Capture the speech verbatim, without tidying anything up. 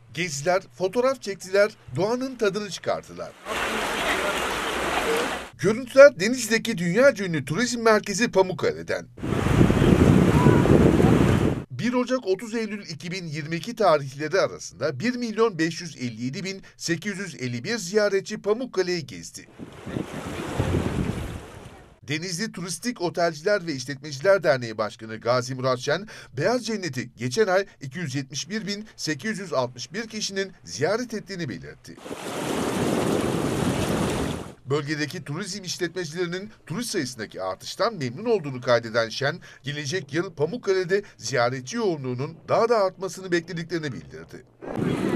Gezdiler, fotoğraf çektiler, doğanın tadını çıkarttılar. Görüntüler Denizli'deki dünyaca ünlü turizm merkezi Pamukkale'den. bir Ocak otuz Eylül iki bin yirmi iki tarihleri arasında bir milyon beş yüz elli yedi bin sekiz yüz elli bir ziyaretçi Pamukkale'yi gezdi. Denizli Turistik Otelciler ve İşletmeciler Derneği Başkanı Gazi Murat Şen, Beyaz Cennet'i geçen ay iki yüz yetmiş bir bin sekiz yüz altmış bir kişinin ziyaret ettiğini belirtti. Bölgedeki turizm işletmecilerinin turist sayısındaki artıştan memnun olduğunu kaydeden Şen, gelecek yıl Pamukkale'de ziyaretçi yoğunluğunun daha da artmasını beklediklerini bildirdi.